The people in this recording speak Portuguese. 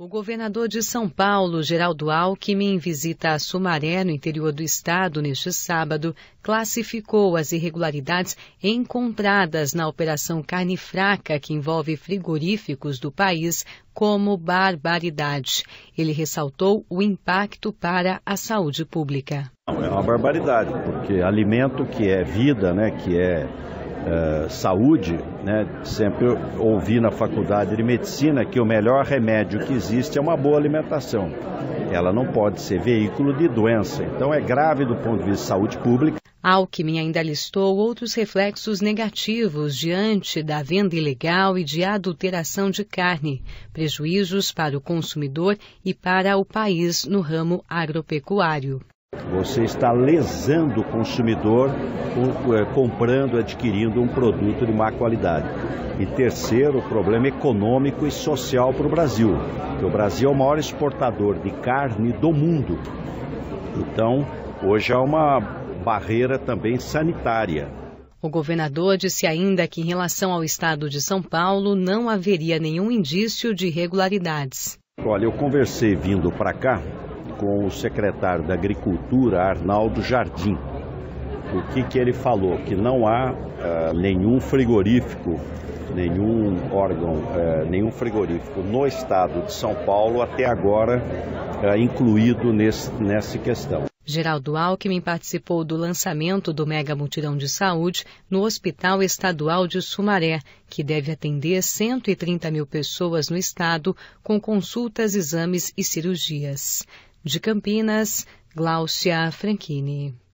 O governador de São Paulo, Geraldo Alckmin, em visita a Sumaré, no interior do estado, neste sábado, classificou as irregularidades encontradas na Operação Carne Fraca, que envolve frigoríficos do país, como barbaridade. Ele ressaltou o impacto para a saúde pública. É uma barbaridade, porque alimento que é vida, que é saúde, sempre ouvi na faculdade de medicina que o melhor remédio que existe é uma boa alimentação. Ela não pode ser veículo de doença, então é grave do ponto de vista de saúde pública. Alckmin ainda listou outros reflexos negativos diante da venda ilegal e de adulteração de carne, prejuízos para o consumidor e para o país no ramo agropecuário. Você está lesando o consumidor comprando, adquirindo um produto de má qualidade. E terceiro, o problema econômico e social para o Brasil. Porque o Brasil é o maior exportador de carne do mundo. Então, hoje há uma barreira também sanitária. O governador disse ainda que em relação ao estado de São Paulo não haveria nenhum indício de irregularidades. Olha, eu conversei vindo para cá com o secretário da Agricultura, Arnaldo Jardim. O que ele falou? Que não há nenhum frigorífico, nenhum frigorífico no estado de São Paulo até agora incluído nessa questão. Geraldo Alckmin participou do lançamento do Mega Mutirão de Saúde no Hospital Estadual de Sumaré, que deve atender 130 mil pessoas no estado com consultas, exames e cirurgias. De Campinas, Gláucia Franchini.